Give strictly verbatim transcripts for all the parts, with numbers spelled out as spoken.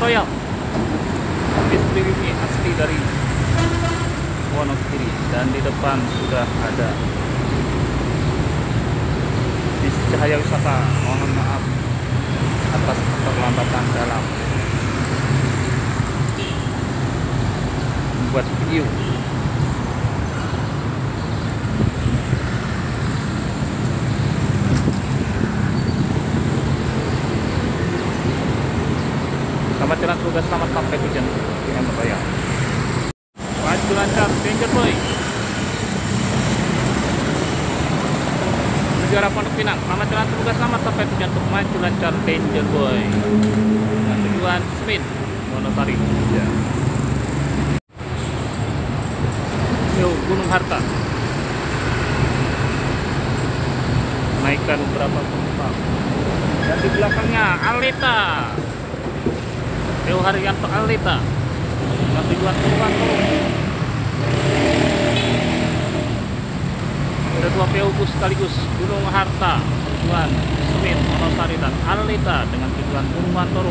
Royal. Bis ini asli dari Wonogiri dan di depan sudah ada bis Cahaya Wisata. Mohon maaf atas keterlambatan dalam membuat video. Selamat jalan tugas, selamat sampai tujuan dengan berbayar. Maju lancar, Danger Boy. Menuju arah Pondok Pinang. Selamat jalan tugas, selamat sampai tujuan untuk maju lancar, Danger Boy. Dengan tujuan Smith, Wonosari. Ya. Yo, Gunung Harta. Naikkan beberapa penumpang. Dan di belakangnya Alita. P O Haryanto Alita dengan tujuan Purwanto. Ada dua P O bus sekaligus, Gunung Harta tujuan Smith, Wonosari dan Alita dengan tujuan Purwanto.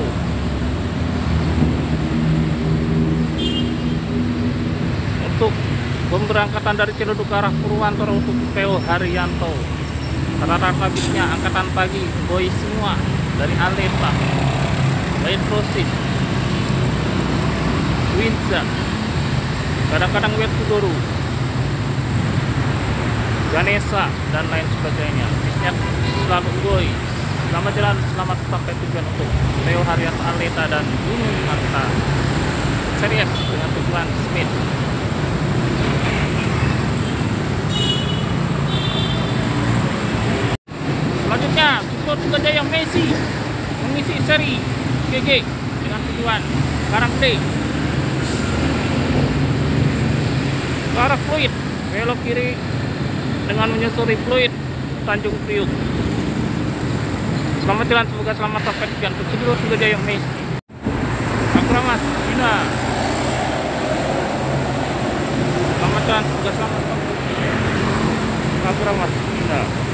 Untuk pemberangkatan dari Ciledug ke arah Purwanto untuk P O Haryanto, rata-rata bisnya angkatan pagi, boy semua dari Alita, Letrosis, Winza, kadang-kadang Wetudoro, Ganesha dan lain sebagainya. Bisnya selalu boy. Selamat jalan, selamat sampai tujuan untuk P O Haryanto Alita dan Gunung Harta Series dengan tujuan Smith. Selanjutnya Super Sukajaya Messi mengisi seri G G dengan tujuan Karangde ke arah Fluid, belok kiri dengan menyusuri Fluid Tanjung Priuk. Selamat jalan, semoga selamat sampai tujuan untuk Super Sukajaya Messi. Akramas Bina. Selamat jalan, semoga selamat sampai tujuan Akramas Bina.